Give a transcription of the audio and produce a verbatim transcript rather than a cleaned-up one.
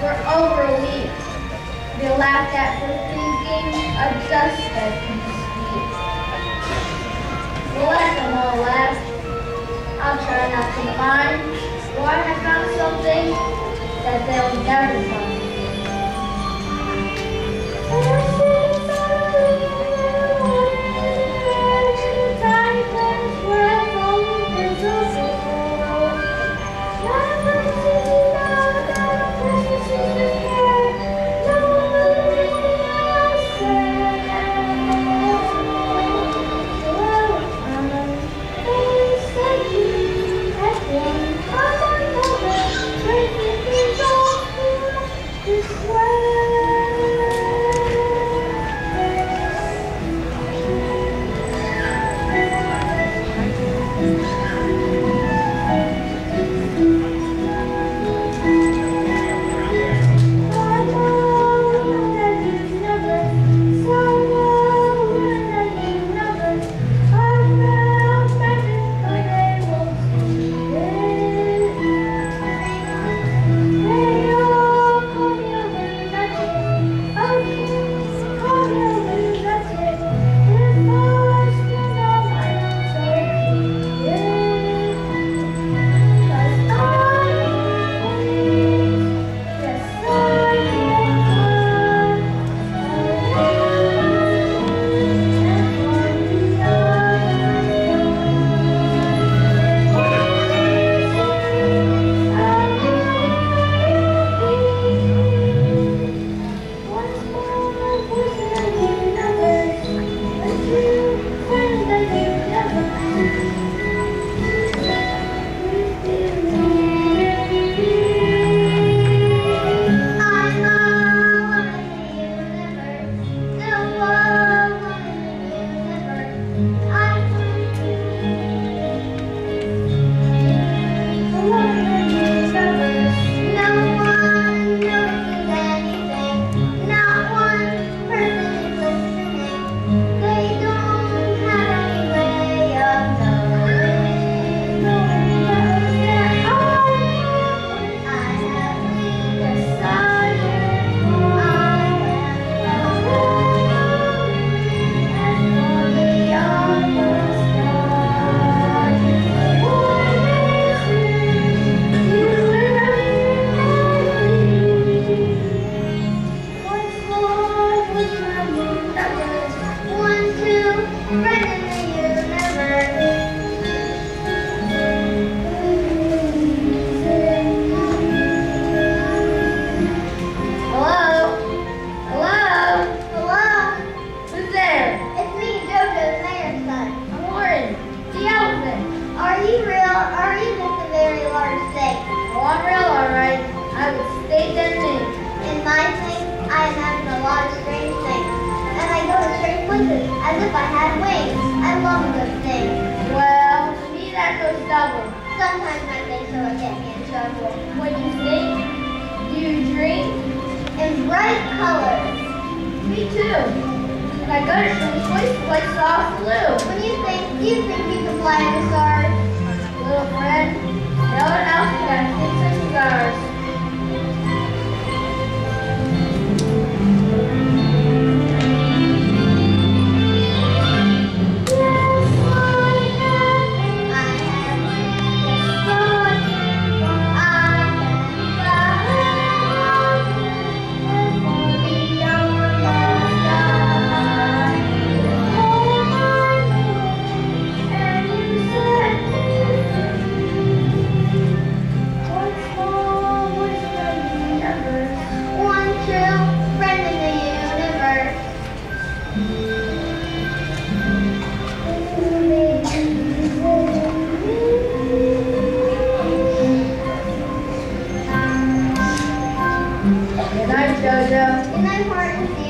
for over a week. They laughed at for thinking a dust head can speak. We'll let them all laugh. I'll try not to mind, for I have found something that they'll never find. As if I had wings. I love good things. Well, to me that goes double. Sometimes I think so it gets me in trouble. What do you think? Do you dream? In bright colors. Me too. And I go to some place like soft blue. When you think, do you think you can fly in the stars? Little friend, no one else can fix the stars. Good night, Jojo. Good night, Martin.